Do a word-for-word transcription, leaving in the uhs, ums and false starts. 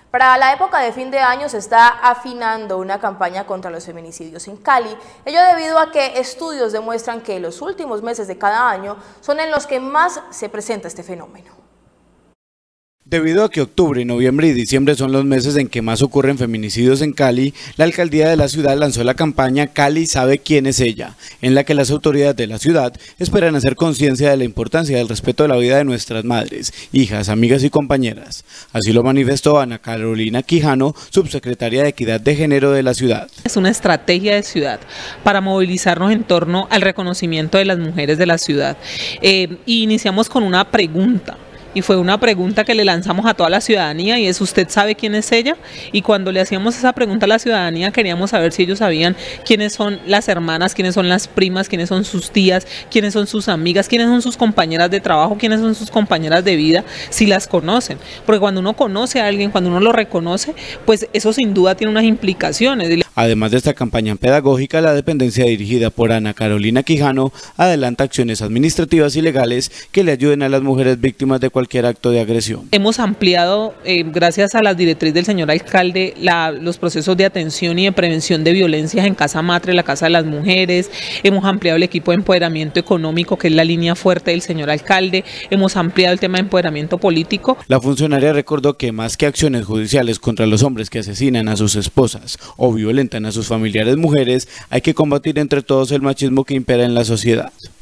Para la época de fin de año se está afinando una campaña contra los feminicidios en Cali, ello debido a que estudios demuestran que los últimos meses de cada año son en los que más se presenta este fenómeno. Debido a que octubre, noviembre y diciembre son los meses en que más ocurren feminicidios en Cali, la alcaldía de la ciudad lanzó la campaña Cali sabe quién es ella, en la que las autoridades de la ciudad esperan hacer conciencia de la importancia del respeto de la vida de nuestras madres, hijas, amigas y compañeras. Así lo manifestó Ana Carolina Quijano, subsecretaria de Equidad de Género de la ciudad. Es una estrategia de ciudad para movilizarnos en torno al reconocimiento de las mujeres de la ciudad. Eh, y iniciamos con una pregunta. Y fue una pregunta que le lanzamos a toda la ciudadanía y es: ¿usted sabe quién es ella? Y cuando le hacíamos esa pregunta a la ciudadanía queríamos saber si ellos sabían quiénes son las hermanas, quiénes son las primas, quiénes son sus tías, quiénes son sus amigas, quiénes son sus compañeras de trabajo, quiénes son sus compañeras de vida, si las conocen. Porque cuando uno conoce a alguien, cuando uno lo reconoce, pues eso sin duda tiene unas implicaciones. Además de esta campaña pedagógica, la dependencia dirigida por Ana Carolina Quijano adelanta acciones administrativas y legales que le ayuden a las mujeres víctimas de cualquier cualquier acto de agresión. Hemos ampliado, eh, gracias a las directrices del señor alcalde, la, los procesos de atención y de prevención de violencias en Casa Matre, la Casa de las Mujeres. Hemos ampliado el equipo de empoderamiento económico, que es la línea fuerte del señor alcalde. Hemos ampliado el tema de empoderamiento político. La funcionaria recordó que más que acciones judiciales contra los hombres que asesinan a sus esposas o violentan a sus familiares mujeres, hay que combatir entre todos el machismo que impera en la sociedad.